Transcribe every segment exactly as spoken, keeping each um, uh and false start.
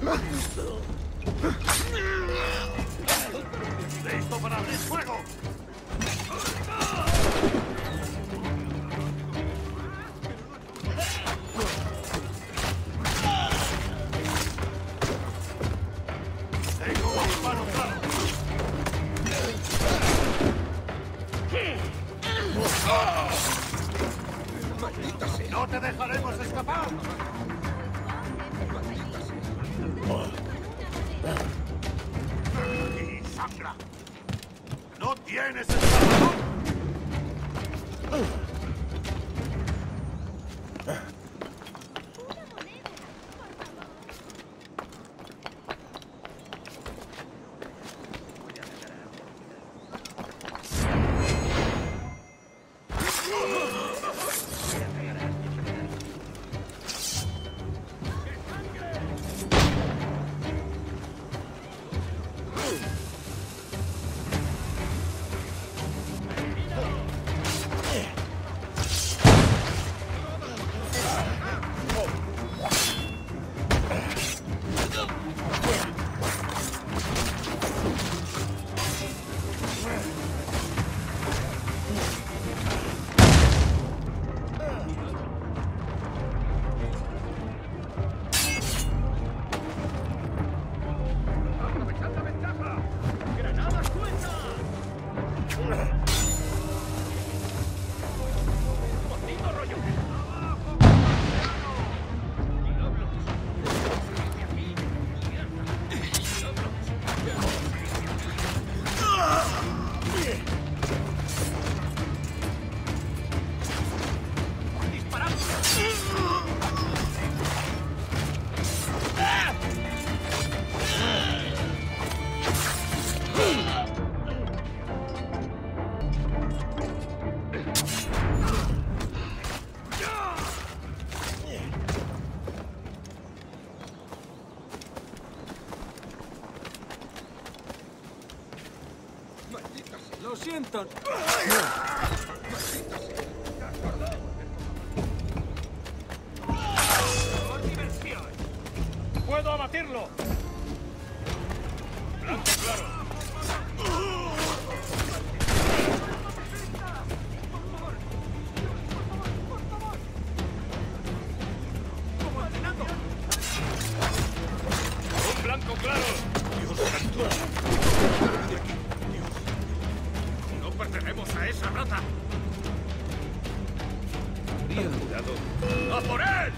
¡Listo para abrir fuego! ¡Tengo un disparo claro! ¡Maldita sea! ¡No te dejaremos escapar! ¡Y sangra! ¡No tienes escapatoria! Lo siento. ¡Por diversión! ¡Puedo abatirlo! ¡Blanco claro! ¡Un blanco claro! ¡Dios santo! ¡De aquí! ¡Dios! ¡No pertenecemos a esa rata! ¡A por él!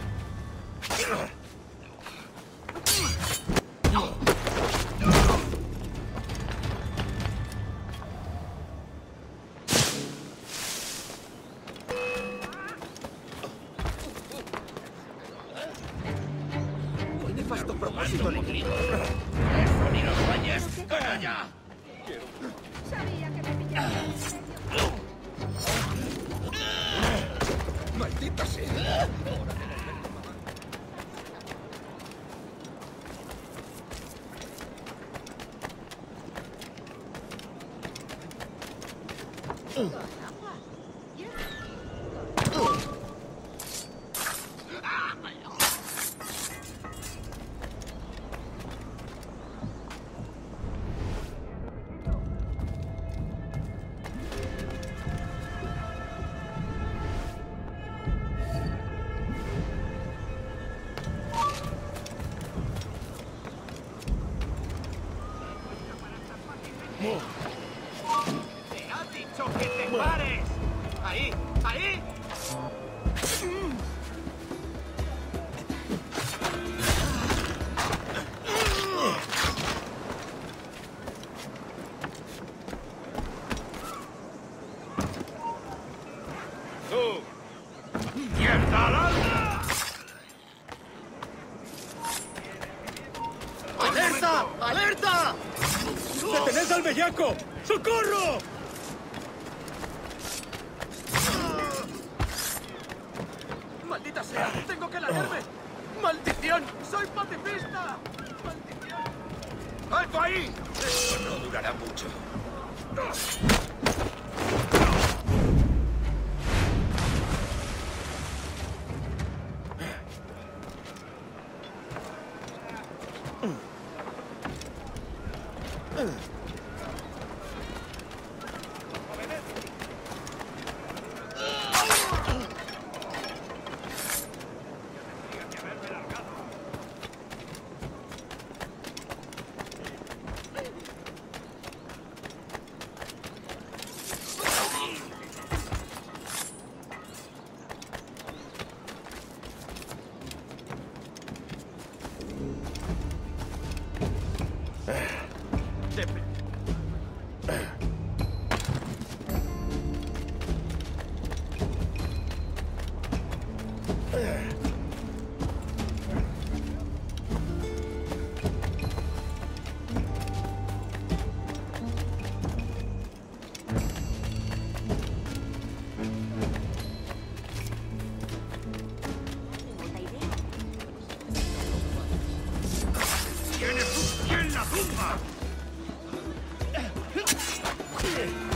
¡Qué nefasto propósito le grito! ¡Eso ni los falles! ¡Canalla! Sabía que me pillaba. ¡Maldita sea! ¡Te ha dicho que te pares! ¡Ahí! ¡Ahí! ¡Tú! ¡Mierda al alma! ¡Alerta! ¡Alerta! ¡Detened al bellaco! ¡Socorro! ¡Maldita sea! ¡Tengo que largarme! ¡Maldición! ¡Soy pacifista! ¡Maldición! ¡Alto ahí! Esto no durará mucho. ¡Tienes un pie en la tumba!